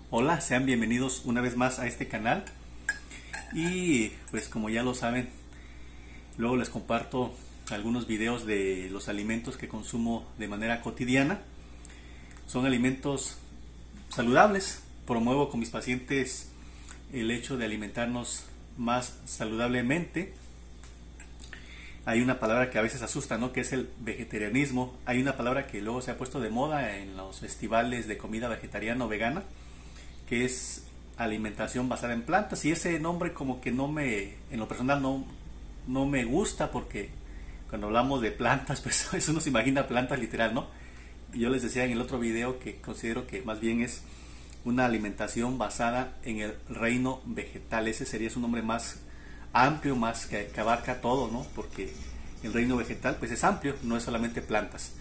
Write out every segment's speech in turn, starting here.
Hola, sean bienvenidos una vez más a este canal. Y pues como ya lo saben, luego les comparto algunos videos de los alimentos que consumo de manera cotidiana. Son alimentos saludables. Promuevo con mis pacientes el hecho de alimentarnos más saludablemente. Hay una palabra que a veces asusta, ¿no? Que es el vegetarianismo. Hay una palabra que luego se ha puesto de moda en los festivales de comida vegetariana o vegana, que es alimentación basada en plantas, y ese nombre como que en lo personal no me gusta, porque cuando hablamos de plantas, pues eso uno se imagina plantas literal, ¿no? Y yo les decía en el otro video que considero que más bien es una alimentación basada en el reino vegetal. Ese sería su nombre más amplio, más que abarca todo, ¿no? Porque el reino vegetal pues es amplio, no es solamente plantas.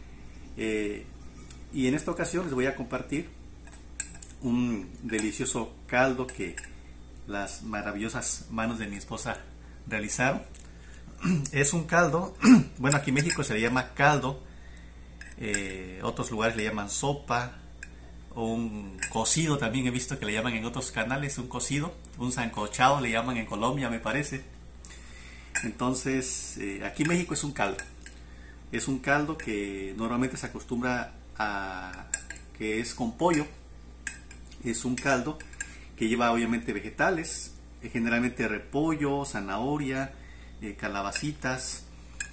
Y en esta ocasión les voy a compartir un delicioso caldo que las maravillosas manos de mi esposa realizaron. Es un caldo, bueno, aquí en México se le llama caldo, otros lugares le llaman sopa, o un cocido también he visto que le llaman en otros canales, un cocido, un sancochado le llaman en Colombia, me parece. Entonces, aquí en México es un caldo. Es un caldo que normalmente se acostumbra a que es con pollo. Es un caldo que lleva obviamente vegetales, generalmente repollo, zanahoria, calabacitas,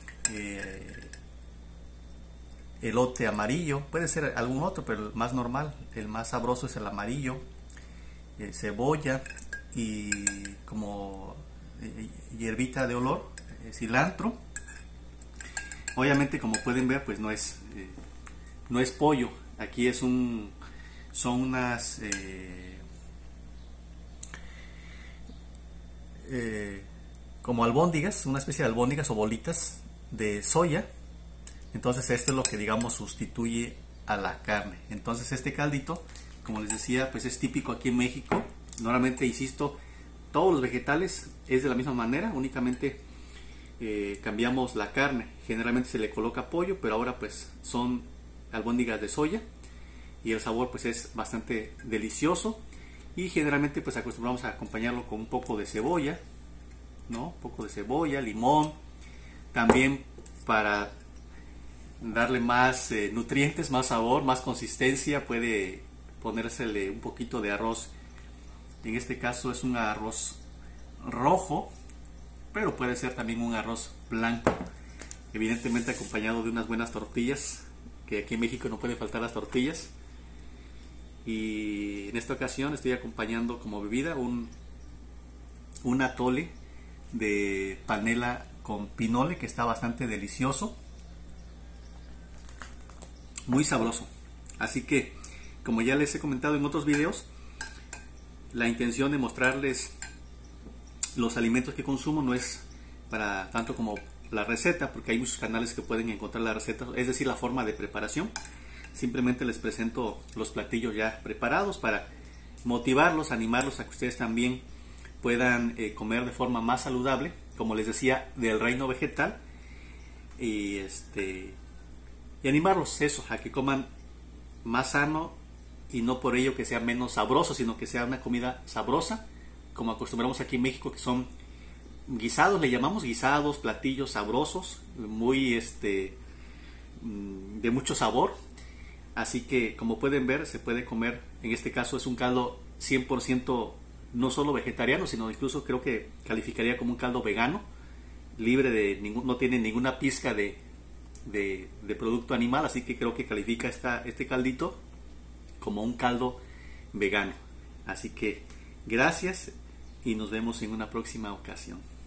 elote amarillo, puede ser algún otro, pero el más normal, el más sabroso es el amarillo, cebolla y como hierbita de olor, cilantro. Obviamente, como pueden ver, pues no es pollo. Aquí son unas como albóndigas, una especie de albóndigas o bolitas de soya. Entonces esto es lo que, digamos, sustituye a la carne. Entonces este caldito, como les decía, pues es típico aquí en México. Normalmente, insisto, todos los vegetales es de la misma manera, únicamente cambiamos la carne. Generalmente se le coloca pollo, pero ahora pues son albóndigas de soya, y el sabor pues es bastante delicioso. Y generalmente pues acostumbramos a acompañarlo con un poco de cebolla, ¿no? Un poco de cebolla, limón, también para darle más nutrientes, más sabor, más consistencia. Puede ponérsele un poquito de arroz. En este caso es un arroz rojo, pero puede ser también un arroz blanco, evidentemente acompañado de unas buenas tortillas, que aquí en México no pueden faltar las tortillas. Y en esta ocasión estoy acompañando como bebida un atole de panela con pinole, que está bastante delicioso, muy sabroso. Así que, como ya les he comentado en otros videos, la intención de mostrarles los alimentos que consumo no es para tanto como la receta, porque hay muchos canales que pueden encontrar la receta, es decir, la forma de preparación. Simplemente les presento los platillos ya preparados para motivarlos, animarlos a que ustedes también puedan comer de forma más saludable, como les decía, del reino vegetal, y animarlos eso, a que coman más sano, y no por ello que sea menos sabroso, sino que sea una comida sabrosa, como acostumbramos aquí en México, que son guisados, le llamamos guisados, platillos sabrosos, muy de mucho sabor. Así que, como pueden ver, se puede comer. En este caso es un caldo 100% no solo vegetariano, sino incluso creo que calificaría como un caldo vegano, libre de no tiene ninguna pizca de producto animal, así que creo que califica este caldito como un caldo vegano. Así que gracias y nos vemos en una próxima ocasión.